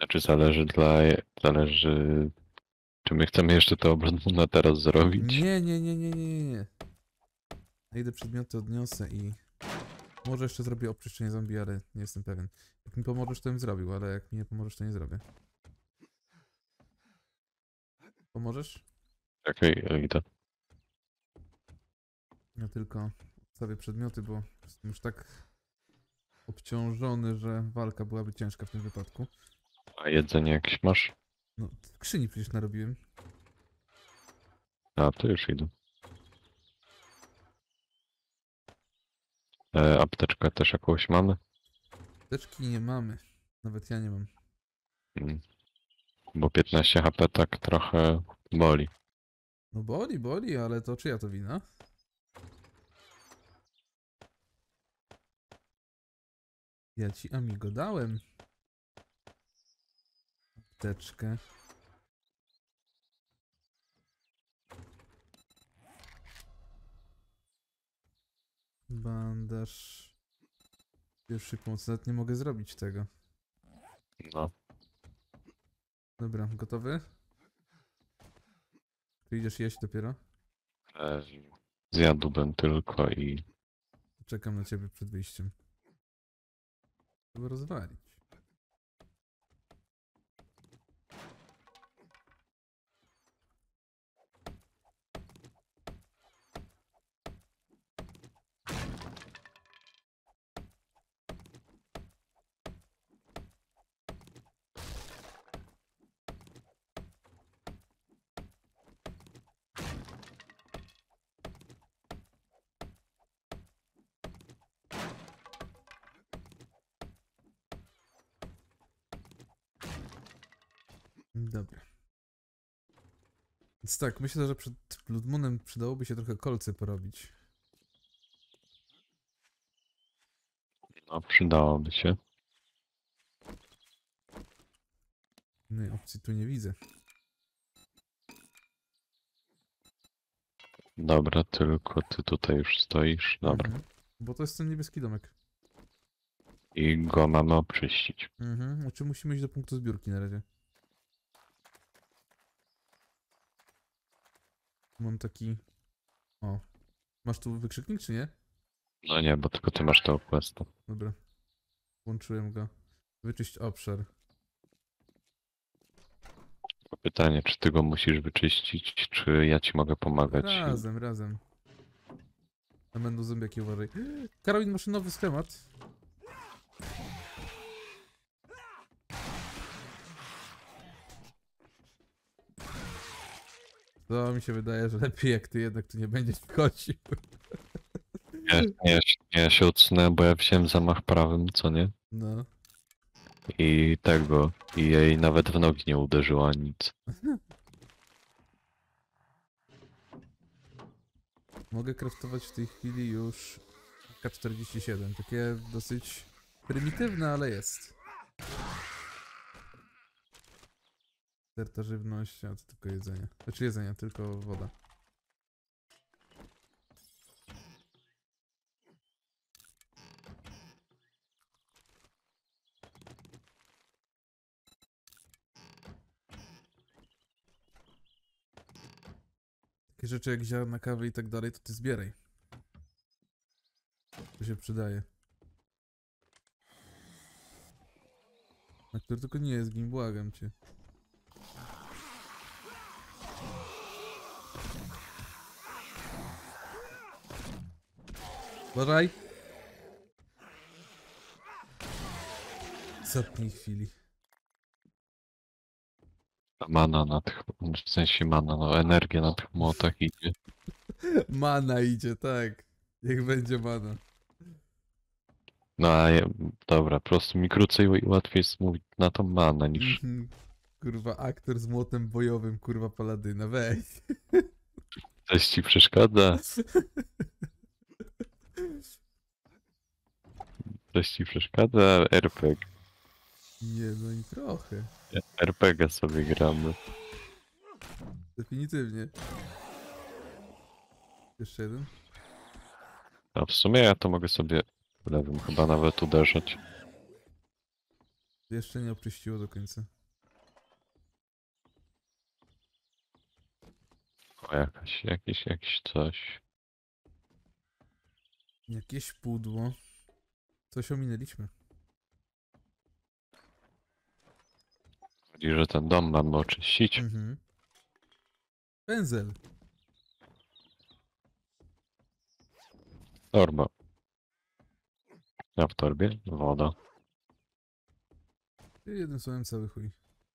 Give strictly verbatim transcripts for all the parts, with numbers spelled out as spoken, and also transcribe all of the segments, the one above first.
Znaczy zależy dla... Zależy... Czy my chcemy jeszcze to obronne teraz zrobić? Nie, nie, nie, nie, nie, nie, nie. Ja idę przedmioty odniosę i... Może jeszcze zrobię oczyszczenie zombie, ale nie jestem pewien. Jak mi pomożesz, to bym zrobił, ale jak mi nie pomożesz, to nie zrobię. Pomożesz? Czekaj, ja idę. Ja tylko odstawię przedmioty, bo jestem już tak obciążony, że walka byłaby ciężka w tym wypadku. A jedzenie jakieś masz? No, w skrzyni przecież narobiłem. A, to już idę. E, apteczkę też jakąś mamy? Teczki nie mamy. Nawet ja nie mam. Mm. Bo piętnaście H P tak trochę boli. No boli, boli, ale to czyja to wina? Ja ci amigo dałem. Apteczkę. Bandaż. Pierwszy pomoc. Nawet nie mogę zrobić tego. No. Dobra, gotowy? Ty idziesz jeść dopiero? E, zjadłbym tylko i... Czekam na ciebie przed wyjściem. Trzeba rozwalić. Dobra. Więc tak, myślę, że przed Blood Moonem przydałoby się trochę kolcy porobić. No, przydałoby się. Innej opcji tu nie widzę. Dobra, tylko ty tutaj już stoisz. Dobra. Mhm. Bo to jest ten niebieski domek. I go mamy oczyścić. Mhm. Znaczy musimy iść do punktu zbiórki na razie. Mam taki... O. Masz tu wykrzyknik, czy nie? No nie, bo tylko ty masz tego questa. Dobra. Włączyłem go. Wyczyść obszar. Pytanie, czy ty go musisz wyczyścić, czy ja ci mogę pomagać? Razem, razem. A będą zombiaki, uważaj. Karolin, masz nowy schemat. To mi się wydaje, że lepiej jak ty jednak tu nie będziesz wchodził. Nie, nie, nie, się odsunęłem, bo ja wziąłem zamach prawym, co nie? No. I tego, i jej nawet w nogi nie uderzyła nic. Mogę craftować w tej chwili już K czterdzieści siedem. Takie dosyć prymitywne, ale jest. Serta żywność, a to tylko jedzenie. Znaczy jedzenie, tylko woda. Takie rzeczy jak ziarna kawy i tak dalej, to ty zbieraj. To się przydaje. Na który tylko nie jest gin, błagam cię. Uważaj! W ostatniej chwili. Mana na tych, w sensie mana, no energia na tych młotach idzie. Mana idzie, tak. Niech będzie mana. No a ja, dobra, po prostu mi krócej i łatwiej jest mówić na tą manę niż... Mhm. Kurwa, aktor z młotem bojowym, kurwa paladyna, weź. Coś ci przeszkadza? Coś ci przeszkadza? R P G. Nie, no i trochę. R P G sobie gramy. Definitywnie. Jeszcze jeden? A w sumie ja to mogę sobie lewym chyba nawet uderzać. Jeszcze nie oczyściło do końca. O, jakaś, jakiś, jakiś coś. Jakieś pudło. Coś ominęliśmy. Chodzi, że ten dom mamy oczyścić. Mhm. Pędzel. Torba. A w torbie woda. Jednym słowem cały chuj.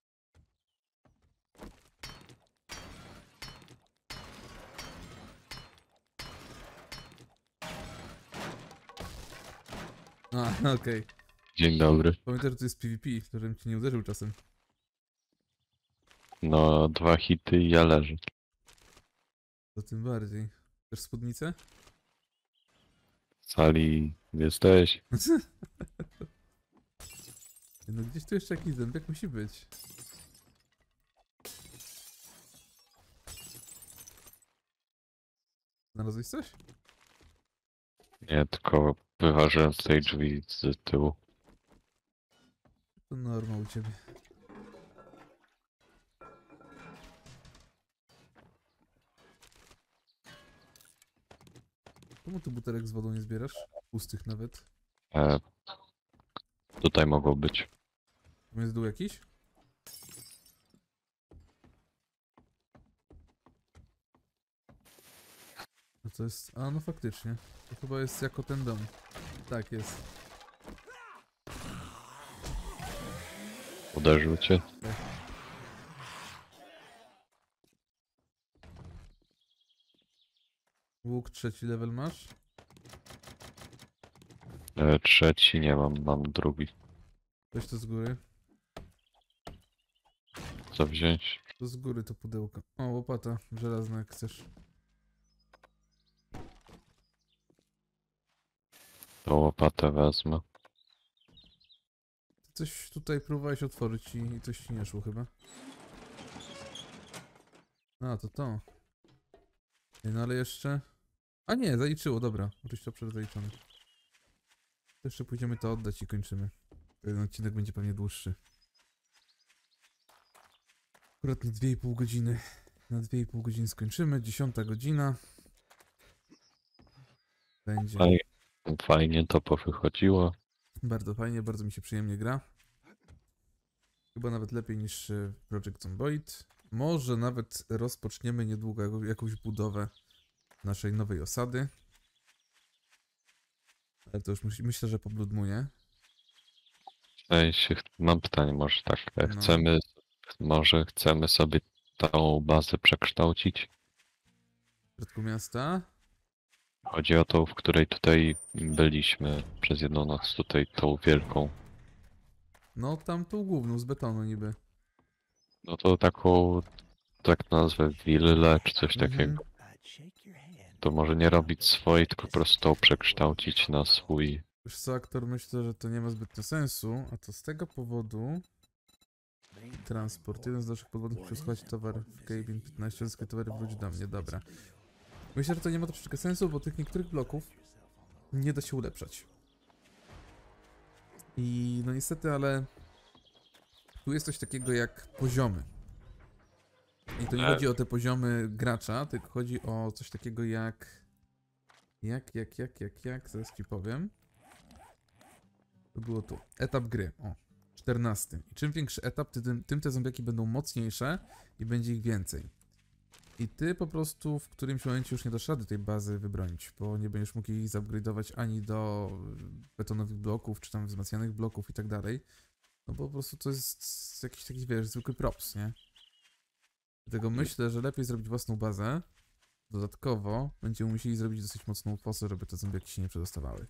A, okej. Dzień dobry. Pamiętaj, że to jest PvP, żebym ci nie uderzył czasem. No, dwa hity i ja leżę. To tym bardziej. Chcesz spódnicę? W sali jesteś. No gdzieś tu jeszcze jakiś zębiak musi być. Znalazłeś coś? Nie, tylko wyważyłem z tej drzwi z tyłu. To norma u ciebie. Czemu tu butelek z wodą nie zbierasz? Pustych nawet. E, tutaj mogą być. Tam jest dół jakiś? No to jest... A no faktycznie. To chyba jest jako ten dom. Tak jest. Uderzył cię. Łuk trzeci level masz? E, trzeci nie mam, mam drugi. Weź to z góry. Co wziąć? To z góry to pudełko. O, łopata żelazna jak chcesz. To łopatę wezmę. Ty coś tutaj próbowałeś otworzyć i, i coś ci nie szło chyba. A, to to. Ej, no ale jeszcze... A nie, zaliczyło, dobra. Oczywiście obszar zaliczony. To jeszcze pójdziemy to oddać i kończymy. Ten odcinek będzie pewnie dłuższy. Akurat na dwie i pół godziny. Na dwie i pół godziny skończymy. Dziesiąta godzina. Będzie. Fajnie, fajnie to powychodziło. Bardzo fajnie, bardzo mi się przyjemnie gra. Chyba nawet lepiej niż e, Project Zomboid. Może nawet rozpoczniemy niedługo jaką- jakąś budowę naszej nowej osady. Ale to już myśl, myślę, że po Blood Moonie. W sensie, ch- mam pytanie, może tak. e, No. Chcemy, może chcemy sobie tą bazę przekształcić? W środku miasta. Chodzi o tą, w której tutaj byliśmy przez jedną noc, tutaj tą wielką. No, tam tą główną z betonu niby. No to taką, tak nazwę, willę czy coś Mhm. takiego. To może nie robić swojej, tylko po prostu tą przekształcić na swój. Wiesz co, aktor, myślę, że to nie ma zbytnio sensu, a to z tego powodu... Transport. Jeden z naszych podwodnych przesłuchać towar w cabin piętnaście, zyskaj towary, wróć do mnie, dobra. Myślę, że to nie ma troszeczkę sensu, bo tych niektórych bloków nie da się ulepszać. I no niestety, ale tu jest coś takiego jak poziomy. I to nie chodzi o te poziomy gracza, tylko chodzi o coś takiego jak... Jak, jak, jak, jak, jak, zaraz ci powiem. To było tu. Etap gry, o. czternasty. I czym większy etap, tym, tym te zombiaki będą mocniejsze i będzie ich więcej. I ty po prostu w którymś momencie już nie dasz rady tej bazy wybronić, bo nie będziesz mógł jej zupgrade'ować ani do betonowych bloków, czy tam wzmacnianych bloków i tak dalej. No bo po prostu to jest jakiś taki, wiesz, zwykły props, nie? Dlatego myślę, że lepiej zrobić własną bazę. Dodatkowo będziemy musieli zrobić dosyć mocną fosę, żeby te zombiaki się nie przedostawały.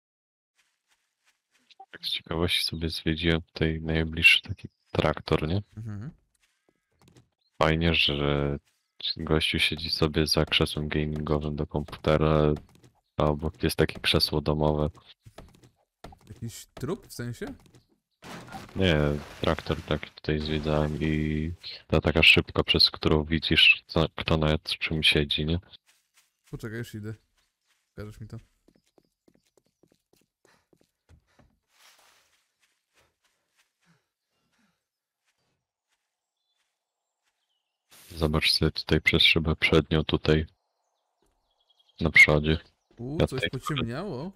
Tak z ciekawości sobie zwiedziłem tutaj najbliższy taki traktor, nie? Mhm. Fajnie, że gościu siedzi sobie za krzesłem gamingowym do komputera, a obok jest takie krzesło domowe. Jakiś trup w sensie? Nie, traktor taki tutaj zwiedzałem i ta taka szybka, przez którą widzisz, co, kto nad czym siedzi, nie? Poczekaj, już idę. Pokażesz mi to. Zobacz sobie tutaj przez szybę przednią tutaj na przodzie. U, Ja coś tutaj- pociemniało.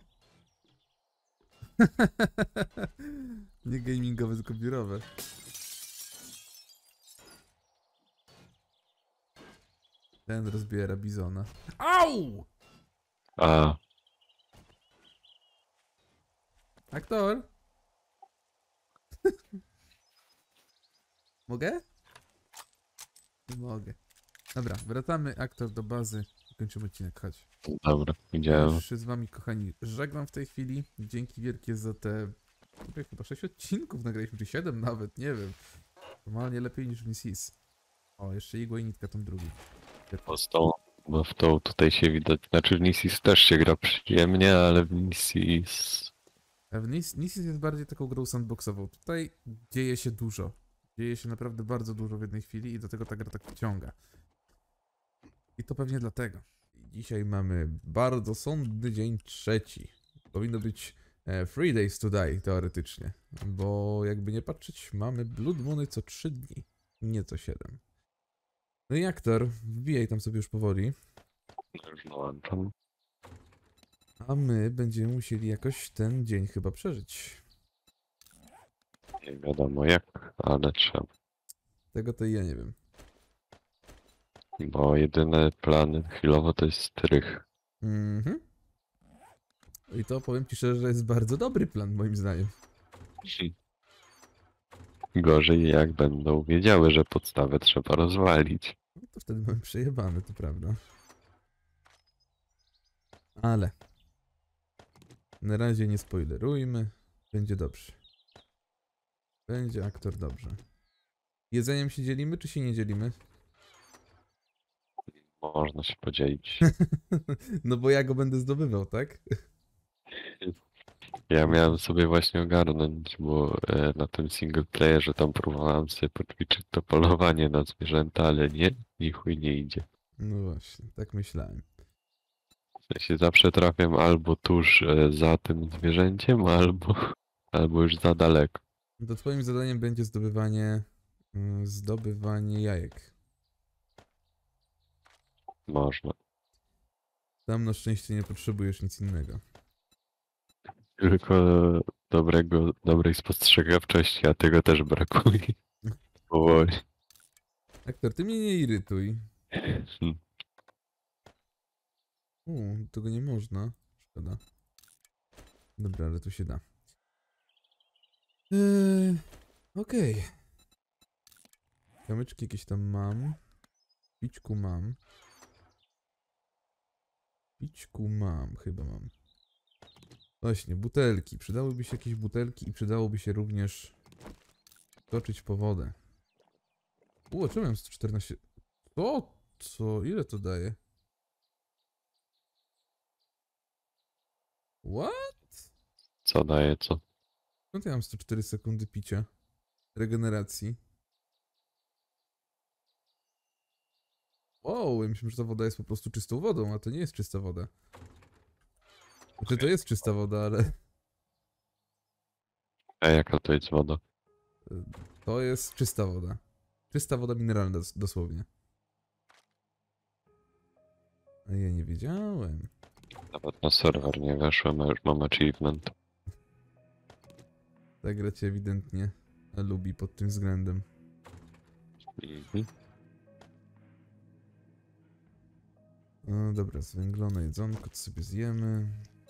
Nie gamingowe, tylko biurowe. Ten rozbiera bizona. Au! A, Aktor? Mogę? Nie mogę. Dobra, wracamy aktor do bazy i kończymy odcinek, chodź. dobra, Ja widziałem. już się z wami, kochani, żegnam w tej chwili. Dzięki wielkie za te... Kurde, chyba sześć odcinków nagraliśmy, czy siedem nawet, nie wiem. Normalnie lepiej niż w Missis. O, jeszcze igła i nitka tam drugi. Bo z tą, bo w tą tutaj się widać, znaczy w Nisis też się gra przyjemnie, ale w Nisis... A w Nis Missis jest bardziej taką grą sandboxową. Tutaj dzieje się dużo. Dzieje się naprawdę bardzo dużo w jednej chwili i do tego ta gra tak wciąga. I to pewnie dlatego. Dzisiaj mamy bardzo sądny dzień trzeci. Powinno być e, three days to die teoretycznie. Bo jakby nie patrzeć, mamy Blood Moony co trzy dni. Nie co siedem. No i aktor, wbijaj tam sobie już powoli. Już dołączam. A my będziemy musieli jakoś ten dzień chyba przeżyć. Nie wiadomo jak, ale trzeba. Tego to i ja nie wiem. Bo jedyne plany chwilowo to jest strych. Mhm. I to powiem ci szczerze, że jest bardzo dobry plan moim zdaniem. Gorzej jak będą wiedziały, że podstawę trzeba rozwalić. No to wtedy mamy przejebane, to prawda. Ale na razie nie spoilerujmy. Będzie dobrze. Będzie aktor dobrze. Jedzeniem się dzielimy, czy się nie dzielimy? Można się podzielić. No bo ja go będę zdobywał, tak? Ja miałem sobie właśnie ogarnąć, bo e, na tym single playerze tam próbowałem sobie poćwiczyć to polowanie na zwierzęta, ale nie, ni chuj nie idzie. No właśnie, tak myślałem. W sensie zawsze trafiam albo tuż e, za tym zwierzęciem, albo, albo już za daleko. To twoim zadaniem będzie zdobywanie... mm, Zdobywanie jajek. Można. Tam na szczęście nie potrzebujesz nic innego. Tylko dobrego, dobrej spostrzegawczości, a tego też brakuje. Powoli. Aktor, ty mnie nie irytuj. Hmm. U, tego nie można. Szkoda. Dobra, ale tu się da. Eee, Okej. Okay. Kamyczki jakieś tam mam. Pićku mam. Pićku mam, chyba mam. Właśnie, butelki. Przydałyby się jakieś butelki i przydałoby się również toczyć po wodę. U, czemu mam sto czternaście? Co? Co? Ile to daje? What? Co daje co? Skąd ja mam sto cztery sekundy picia? Regeneracji. Wow, ja myślę, że ta woda jest po prostu czystą wodą, a to nie jest czysta woda. Znaczy to jest czysta woda, ale A jaka to jest woda? to jest czysta woda. Czysta woda mineralna dos- dosłownie. A ja nie wiedziałem. Nawet na serwer nie weszłem, a już mam achievement. Ta gra cię ewidentnie lubi pod tym względem. Mhm. No dobra, zwęglone jedzonko, to sobie zjemy.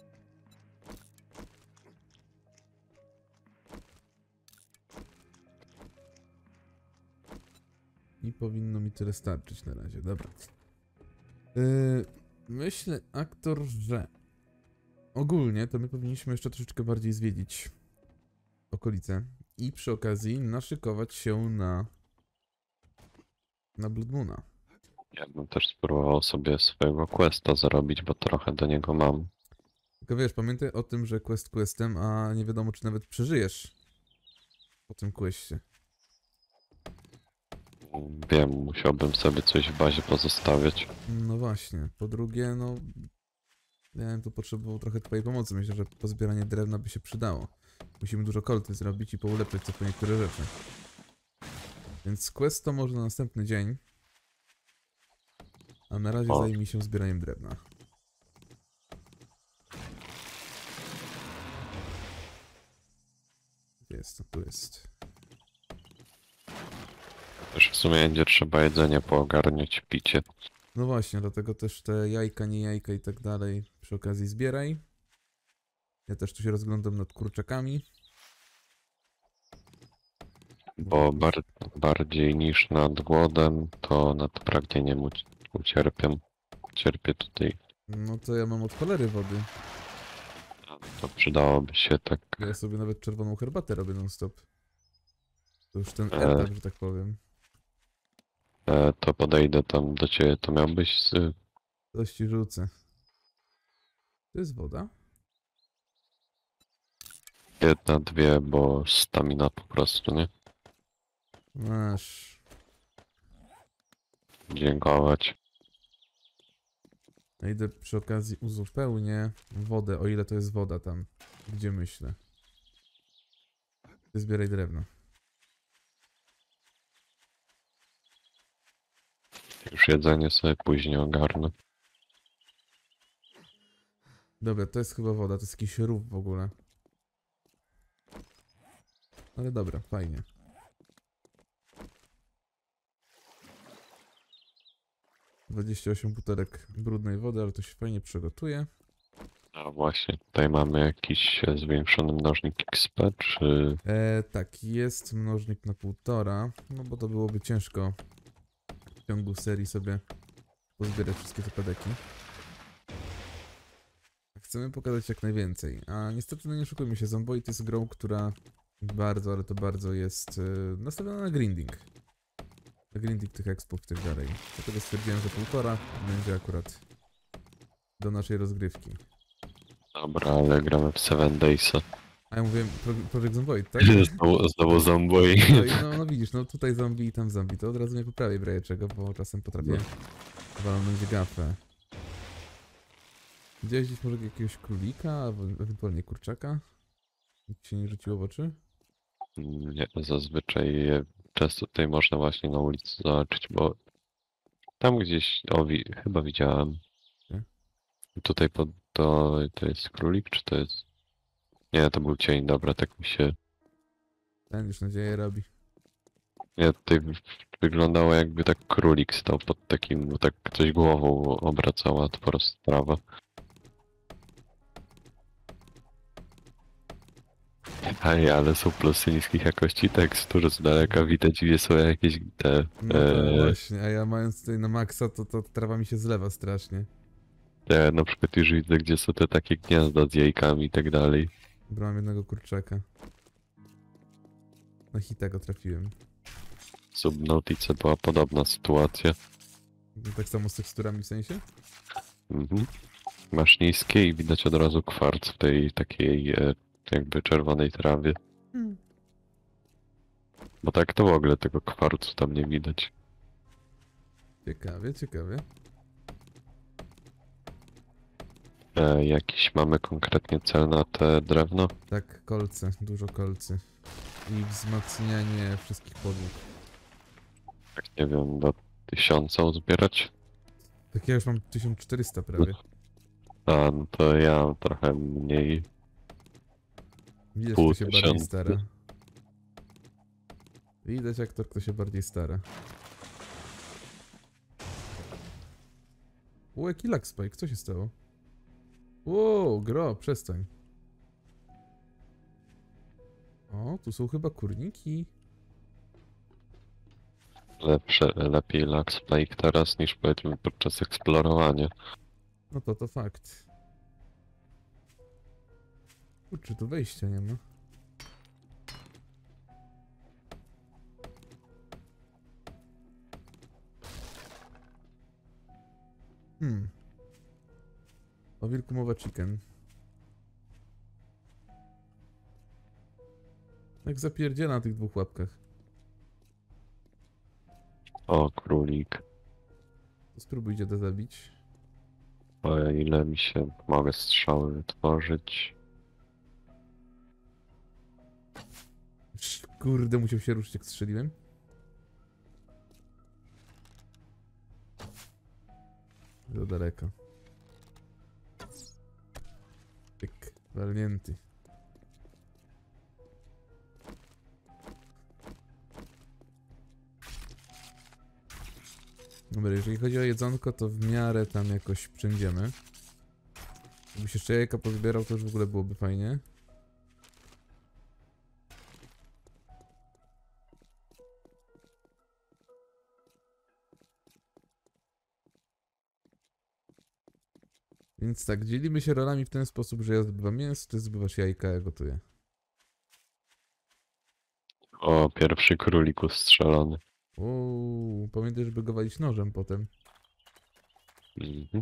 I powinno mi tyle starczyć na razie, dobra. Yy, myślę, aktor, że ogólnie to my powinniśmy jeszcze troszeczkę bardziej zwiedzić okolice i przy okazji naszykować się na na Blood Moona. Ja bym też spróbował sobie swojego questa zrobić, bo trochę do niego mam. Tylko wiesz, pamiętaj o tym, że quest questem, a nie wiadomo, czy nawet przeżyjesz po tym questie. Wiem, musiałbym sobie coś w bazie pozostawiać. No właśnie. Po drugie, no ja bym tu potrzebował trochę twojej pomocy. Myślę, że pozbieranie drewna by się przydało. Musimy dużo kolty zrobić i poulepszyć co po niektóre rzeczy. Więc quest to może na następny dzień. A na razie O. zajmij się zbieraniem drewna. Gdzie jest to? Tu jest. Też w sumie będzie trzeba jedzenie poogarniać, picie. No właśnie, dlatego też te jajka, nie jajka i tak dalej przy okazji zbieraj. Ja też tu się rozglądam nad kurczakami. Bo bar bardziej niż nad głodem, to nad pragnieniem uc ucierpię. Cierpię tutaj. No to ja mam od cholery wody. To przydałoby się tak. Ja sobie nawet czerwoną herbatę robię non stop. To już ten E. etap, że tak powiem. E, to podejdę tam do ciebie. To miałbyś z... Coś ci rzucę. To jest woda? jedna, dwie, bo stamina po prostu, nie? Masz. Dziękować. Ja idę przy okazji uzupełnię wodę, o ile to jest woda tam, gdzie myślę. Ty zbieraj drewno. Już jedzenie sobie później ogarnę. Dobra, to jest chyba woda, to jest jakiś rów w ogóle. Ale dobra, fajnie. dwadzieścia osiem butelek brudnej wody, ale to się fajnie przygotuje. A właśnie, tutaj mamy jakiś e, zwiększony mnożnik X P, czy... E, tak, jest mnożnik na półtora, no bo to byłoby ciężko w ciągu serii sobie pozbierać wszystkie te pedeki. Chcemy pokazać jak najwięcej, a niestety no nie oszukujmy się, Zomboid jest grą, która bardzo, ale to bardzo jest e, nastawiona na grinding. Na grinding tych expów i tak dalej. Dlatego stwierdziłem, że półtora będzie akurat do naszej rozgrywki. Dobra, ale gramy w Seven Days'a. A ja mówię Pro Project Zomboid, tak? Znowu, znowu zombie. No, i no, no widzisz, no tutaj zombie i tam zombie, to od razu mnie poprawię brajeczego, bo czasem potrafię walnąć gafę. Widziałeś gdzieś może jakiegoś królika, albo ewentualnie kurczaka? Nikt się nie rzuciło w oczy? Nie, zazwyczaj je często tutaj można właśnie na ulicy zobaczyć, bo tam gdzieś, o wi chyba widziałem. Nie? Tutaj pod, to, to jest królik, czy to jest... Nie, to był cień, dobra, tak mi się... Ten już nadzieję robi. Nie, tutaj w- wyglądało jakby tak królik stał pod takim, bo tak coś głową obracała, to po prostu sprawa. Ej, ale są plusy niskiej jakości tekstur, z daleka widać gdzie są jakieś te... No tak, E, właśnie, a ja mając tutaj na maksa, to, to trawa mi się zlewa strasznie. te, na przykład już widzę gdzie są te takie gniazda z jajkami i tak dalej. Dobra, mam jednego kurczaka. Na hita go trafiłem. W Subnautice była podobna sytuacja. No, tak samo z teksturami w sensie? Mhm. Masz niskie i widać od razu kwarc w tej takiej e, jakby czerwonej trawie. Hmm. Bo tak to w ogóle tego kwarcu tam nie widać. Ciekawie, ciekawie. E, jakiś mamy konkretnie cel na te drewno? Tak, kolce, dużo kolcy. I wzmacnianie wszystkich podłóg. Tak nie wiem, do tysiąca uzbierać? Tak ja już mam tysiąc czterysta prawie. A, no to ja mam trochę mniej. Widać, Pół kto się bardziej tysiąca. stara. Widać, jak to kto się bardziej stara. O, jaki lag spike, co się stało? Wow, gro, przestań. O, tu są chyba kurniki. Lepsze, lepiej lag spike teraz niż powiedzmy podczas eksplorowania. No to to fakt. Kurczę, tu wejścia nie ma. Hmm. O wilku mowa chicken. Jak zapierdziela na tych dwóch łapkach. O, królik. To spróbujcie to zabić. O ile mi się mogę strzały wytworzyć. Sz- Kurde, musiał się ruszyć jak strzeliłem. Za daleko. Tyk, walnięty. Dobra, jeżeli chodzi o jedzonko, to w miarę tam jakoś przędziemy. Gdybyś jeszcze jajka pozbierał, to już w ogóle byłoby fajnie. Więc tak, dzielimy się rolami w ten sposób, że ja zdobywam mięso, ty zdobywasz jajka, ja gotuję. O, pierwszy królik ustrzelony. Uuu, pamiętaj, żeby go walić nożem potem. Mhm.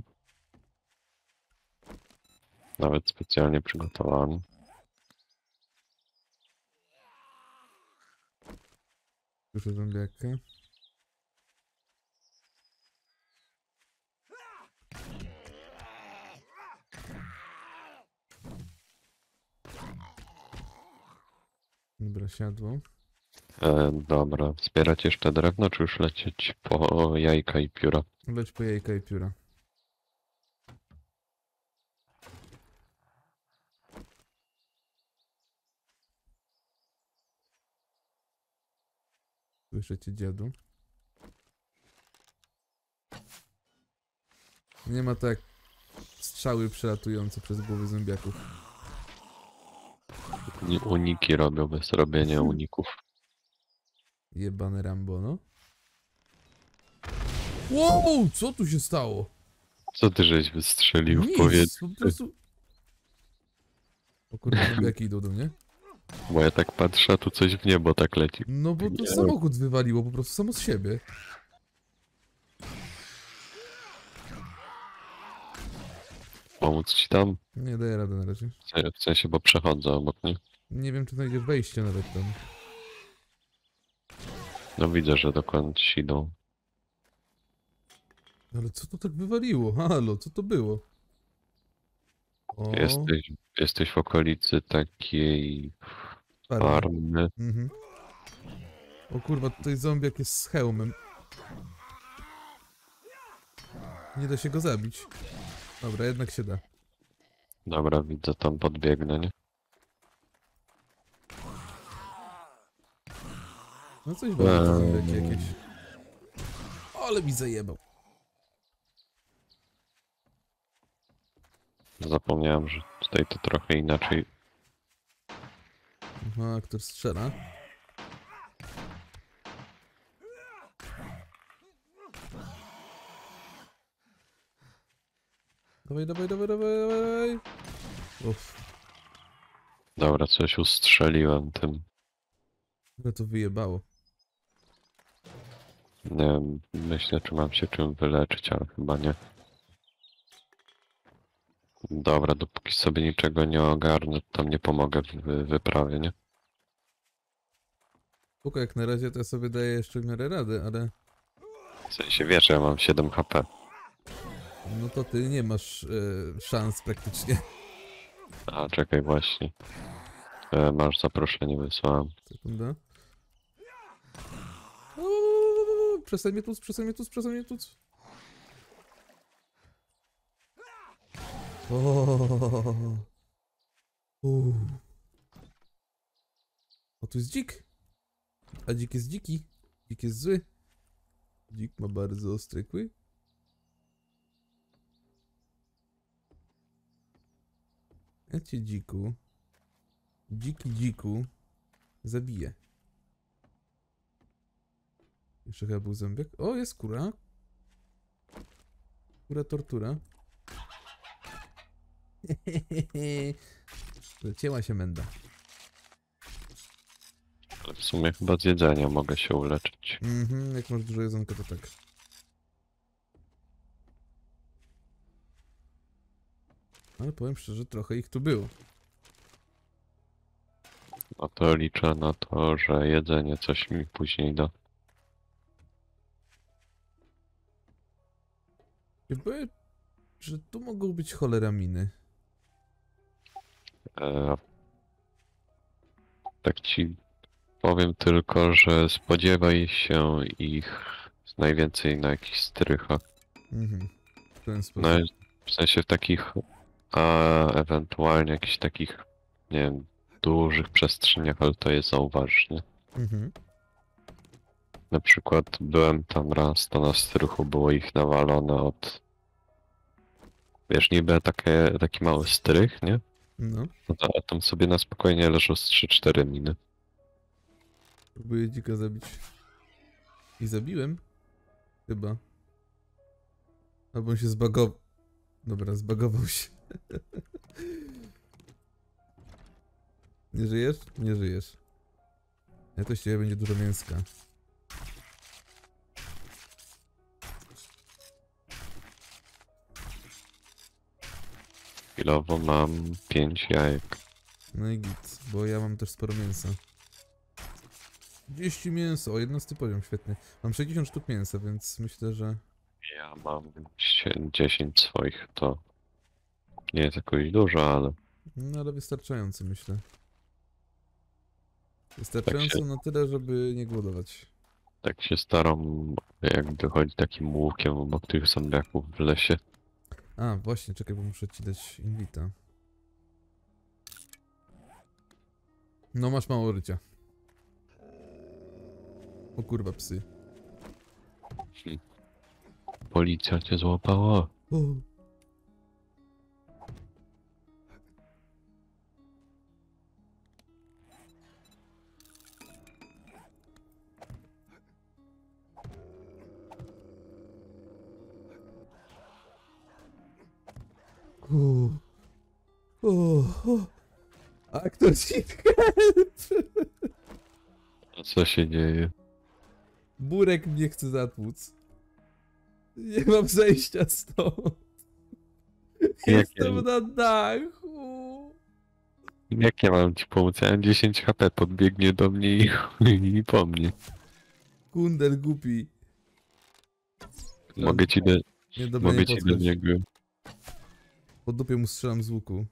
Nawet specjalnie przygotowany. Słyszę zombiaka. Dobra, siadło. E, dobra, zbierać jeszcze drewno, czy już lecieć po jajka i pióra? Leć po jajka i pióra. Słyszę cię, dziadu. Nie ma tak strzały przelatujące przez głowy zombiaków. Uni- Uniki robią bez robienia uników. Jebane Rambo, no. Wow, co tu się stało? Co ty żeś wystrzelił w Nic, powietrze? po prostu... O kurde, zombiaki idą do mnie. Bo ja tak patrzę, a tu coś w niebo tak leci. No bo to Nie. samochód wywaliło po prostu samo z siebie. Pomóc ci tam? Nie daję rady na razie. W se- W sensie, bo przechodzę obok, nie? Nie wiem, czy znajdziesz wejście nawet tam. No widzę, że dokąd idą. Ale co to tak wywaliło? Halo, co to było? O, Jesteś, jesteś w okolicy takiej farma. farmy. Mhm. O kurwa, tutaj zombiak jest z hełmem. Nie da się go zabić. Dobra, jednak się da. Dobra, widzę, tam podbiegnę, nie? No coś było, te zombiaki Eee. jakieś. Ale mi zajebał. Zapomniałem, że tutaj to trochę inaczej. Aha, aktor strzela. Dawaj, dawaj, dawaj, dawaj, dawaj. Uff, Dobra, coś ustrzeliłem tym. ale to wyjebało. Nie wiem, myślę, czy mam się czym wyleczyć, ale chyba nie. Dobra, dopóki sobie niczego nie ogarnę, to tam nie pomogę w wy- wyprawie, nie? Spoko, jak na razie to ja sobie daję jeszcze w miarę rady, ale... W sensie, wiesz, ja mam siedem H P. No to ty nie masz e, szans praktycznie. A, czekaj, właśnie. E, masz zaproszenie, wysłałem. Sekunda. O, przestań mnie tuc, przestań mnie tuc, przestań mnie tuc. O, U. O, tu jest dzik. A dzik jest dziki. Dzik jest zły. Dzik ma bardzo ostry kły. Ja cię, dziku. Dziki dziku. Zabiję. Jeszcze chyba był zębiak. O, jest kura. Kura tortura. Zacięła się menda. Ale w sumie chyba z jedzenia mogę się uleczyć. Mhm, jak masz dużo jedzonka, to tak. Ale powiem szczerze, trochę ich tu było. No to liczę na to, że jedzenie coś mi później da. Chyba, że tu mogą być choleraminy. E, tak ci powiem tylko, że spodziewaj się ich najwięcej na jakichś strychach. Mhm. W ten sposób. No, w sensie w takich, a ewentualnie jakichś takich, nie wiem, dużych przestrzeniach, ale to je zauważysz, nie? Mhm. Na przykład byłem tam raz, to na strychu było ich nawalone od... Wiesz, niby takie, taki mały strych, nie? No. No to, a tam sobie na spokojnie leżą z trzy cztery miny. Próbuję dzika zabić. I zabiłem? Chyba. Albo on się zbagował. Dobra, zbagował się. Nie żyjesz? Nie żyjesz. Ja to z ciebie będzie dużo mięska. Chwilowo mam pięć jajek. No i git, bo ja mam też sporo mięsa. trzydzieści mięsa, o jedenasty poziom, świetnie. Mam sześćdziesiąt sztuk mięsa, więc myślę, że... Ja mam sie- dziesięć swoich, to nie jest jakoś dużo, ale No ale wystarczająco, myślę. Wystarczająco się- na tyle, żeby nie głodować. tak się staram jakby chodzić takim łukiem obok tych zombiaków w lesie. A, właśnie, czekaj, bo muszę ci dać invita. No, masz mało rycia. O kurwa, psy. Policja cię złapała. O. O. O. O. Aktor Shithead! A co się dzieje? Burek mnie chce zatłuc. Nie mam zejścia stąd. Jestem na dachu. Jak ja mam ci pomóc? Ja mam dziesięć H P, podbiegnie do mnie i, i po mnie. Kundel głupi. Mogę ci do, Nie, dobra, mogę nie ci do podchodź. niego... Po dupie mu strzelam z łuku.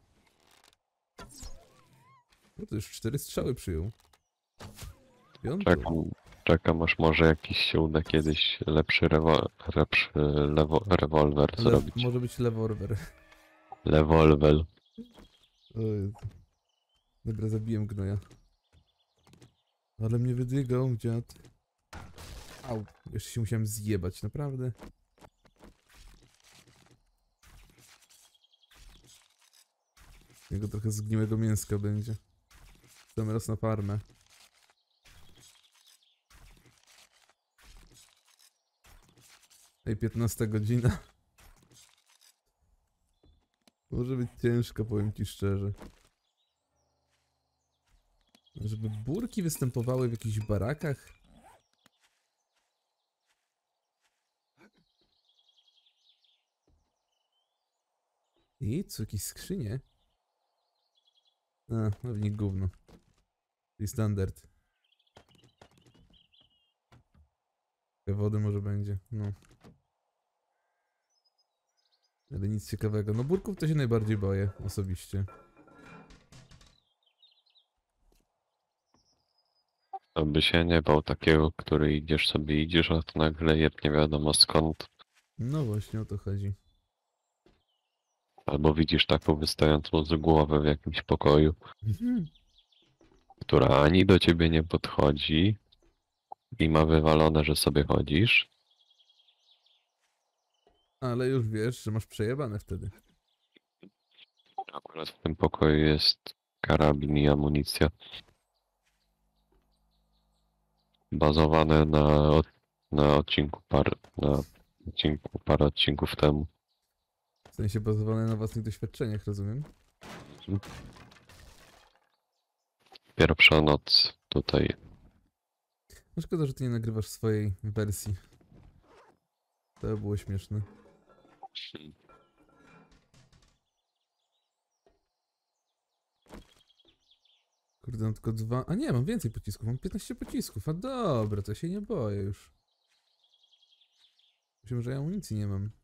No to już cztery strzały przyjął. Piąty. Czekam, czekam aż może jakiś się uda kiedyś lepszy, rewo, lepszy lewo, rewolwer Le zrobić. może być leworwer. Lewolwer. O Jezu. Dobra, zabiłem gnoja. Ale mnie wydygał, dziad. Au, jeszcze się musiałem zjebać, naprawdę. Jego trochę zgniłego mięska będzie. Dam raz na farmę. Ej, piętnasta godzina. Może być ciężko, powiem ci szczerze. Żeby burki występowały w jakichś barakach? I co, jakieś skrzynie? A, pewnie gówno. Czyli standard. Wody może będzie, no. Ale nic ciekawego. No burków to się najbardziej boję, osobiście. Aby się nie bał takiego, który idziesz sobie idziesz, a to nagle jeb nie wiadomo skąd. No właśnie o to chodzi. Albo widzisz taką wystającą z głowy w jakimś pokoju, Mhm. która ani do ciebie nie podchodzi i ma wywalone, że sobie chodzisz. Ale już wiesz, że masz przejebane wtedy. Akurat w tym pokoju jest karabin i amunicja. Bazowane na, od- na odcinku par, na odcinku parę odcinków temu. W sensie bazowane na własnych doświadczeniach, rozumiem? Pierwsza noc tutaj. No szkoda, że ty nie nagrywasz swojej wersji. To by było śmieszne. Kurde, mam tylko dwa... A nie, mam więcej pocisków, mam piętnaście pocisków. A dobra, to się nie boję już. Myślę, że ja amunicji nie mam.